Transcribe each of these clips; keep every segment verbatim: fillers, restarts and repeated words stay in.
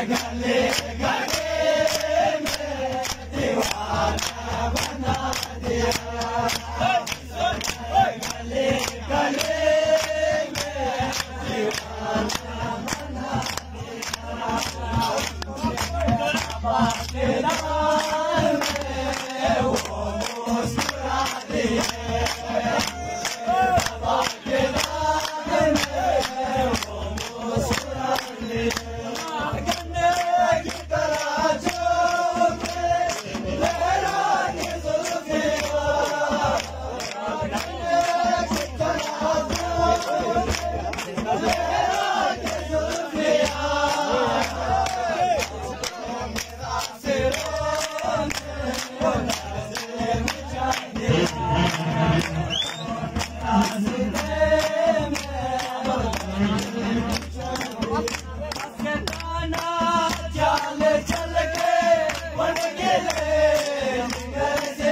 गले गले में दीवाना बना दिया, गले गले में दीवाना बना दिया, बातें में वो मुस्कुरा दिए, बातें में वो मुस्कुरा दिए, गन्ने की तरह झोंके लहरा के जुल्फियाँ, गन्ने की तरह झोंके लहरा के जुल्फियाँ, मेरा सिरों में वो नज़रें मिचाई, चाल चल के बन गिले जिगर से,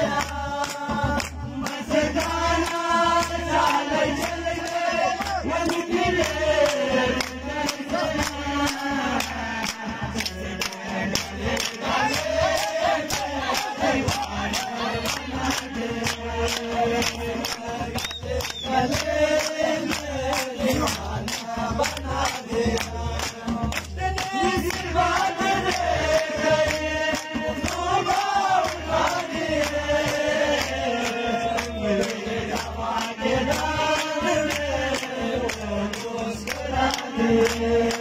मस्ताना चाल चल के बन गिले जिगर से, दीवाना बना दिया, Yeah.